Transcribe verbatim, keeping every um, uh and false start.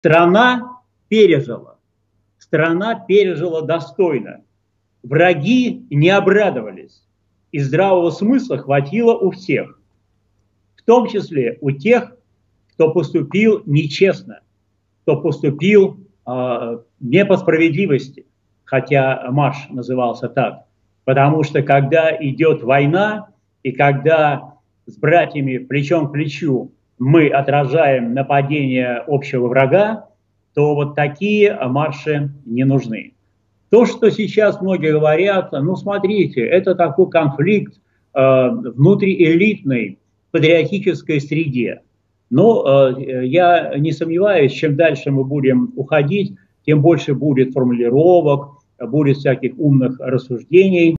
Страна пережила. Страна пережила достойно. Враги не обрадовались. И здравого смысла хватило у всех. В том числе у тех, кто поступил нечестно, кто поступил э, не по справедливости, хотя марш назывался так. Потому что когда идет война, и когда с братьями плечом к плечу мы отражаем нападение общего врага, то вот такие марши не нужны. То, что сейчас многие говорят, ну смотрите, это такой конфликт э, внутриэлитной патриотической среде. Но э, я не сомневаюсь, чем дальше мы будем уходить, тем больше будет формулировок, будет всяких умных рассуждений.